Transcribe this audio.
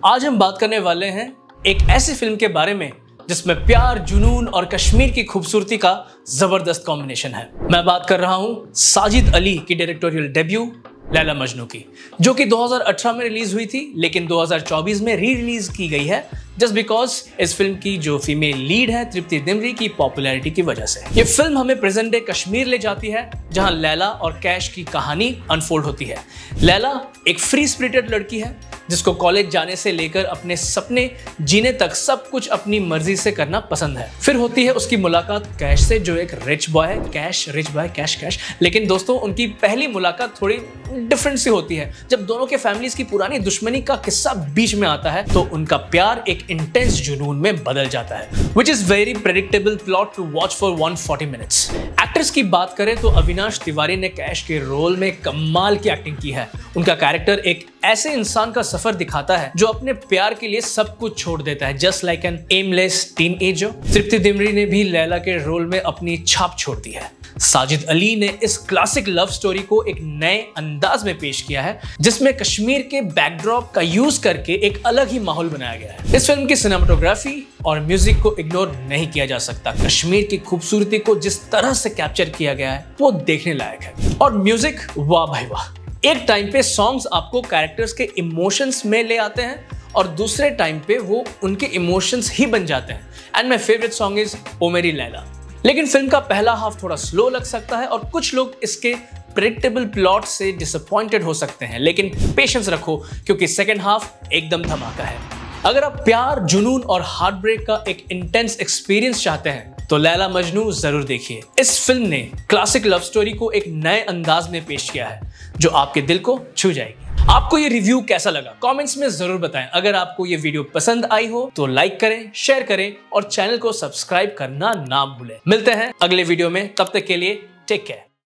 आज हम बात करने वाले हैं एक ऐसी फिल्म के बारे में जिसमें प्यार, जुनून और कश्मीर की खूबसूरती का जबरदस्त कॉम्बिनेशन है। मैं बात कर रहा हूं साजिद अली की डायरेक्टोरियल डेब्यू लैला मजनू की, जो कि 2018 में रिलीज हुई थी लेकिन 2024 में री रिलीज की गई है जस्ट बिकॉज इस फिल्म की जो फीमेल लीड है तृप्ति दिमरी की पॉपुलैरिटी की वजह से। ये फिल्म हमें प्रेजेंट डे कश्मीर ले जाती है जहां लैला और कैश की कहानी अनफोल्ड होती है। लैला एक फ्री स्पिरिटेड लड़की है जिसको कॉलेज जाने से लेकर अपने सपने जीने तक सब कुछ अपनी मर्जी से करना पसंद है। फिर होती है उसकी मुलाकात कैश से, जो एक रिच बॉय है। Cash rich boy, cash cash. लेकिन दोस्तों, उनकी पहली मुलाकात थोड़ी डिफरेंट सी होती है। जब दोनों के फैमिलीज की पुरानी दुश्मनी का किस्सा बीच में आता है तो उनका प्यार एक इंटेंस जुनून में बदल जाता है, which is very predictable plot to watch for 140 minutes. Actors की बात करें तो अविनाश तिवारी ने कैश के रोल में कमाल की एक्टिंग की है। उनका कैरेक्टर एक ऐसे इंसान का सफर दिखाता है जो अपने प्यार के लिए सब कुछ छोड़ देता है, just like an aimless teenager. Tripti Dimri ने भी लैला के रोल में अपनी छाप छोड़ दी है। साजिद अली ने इस क्लासिक लव स्टोरी को एक नए अंदाज में पेश किया है जिसमें कश्मीर के बैकड्रॉप का यूज करके एक अलग ही माहौल बनाया गया है। इस फिल्म की सिनेमेटोग्राफी और म्यूजिक को इग्नोर नहीं किया जा सकता। कश्मीर की खूबसूरती को जिस तरह से कैप्चर किया गया है वो देखने लायक है। और म्यूजिक, वाह भाई वाह। एक टाइम पे सॉन्ग्स आपको कैरेक्टर्स के इमोशंस में ले आते हैं और दूसरे टाइम पे वो उनके इमोशंस ही बन जाते हैं। And my favourite song is ओ मेरी लैला। लेकिन फिल्म का पहला हाफ थोड़ा स्लो लग सकता है और कुछ लोग इसके प्रेडिक्टेबल प्लॉट से डिसअपॉइंटेड हो सकते हैं, लेकिन पेशेंस रखो क्योंकि सेकेंड हाफ एकदम धमाका है। अगर आप प्यार, जुनून और हार्ट ब्रेक का एक इंटेंस एक्सपीरियंस चाहते हैं तो लैला मजनू जरूर देखिए। इस फिल्म ने क्लासिक लव स्टोरी को एक नए अंदाज में पेश किया है जो आपके दिल को छू जाएगी। आपको ये रिव्यू कैसा लगा कमेंट्स में जरूर बताएं। अगर आपको ये वीडियो पसंद आई हो तो लाइक करें, शेयर करें और चैनल को सब्सक्राइब करना ना भूलें। मिलते हैं अगले वीडियो में, तब तक के लिए टेक केयर।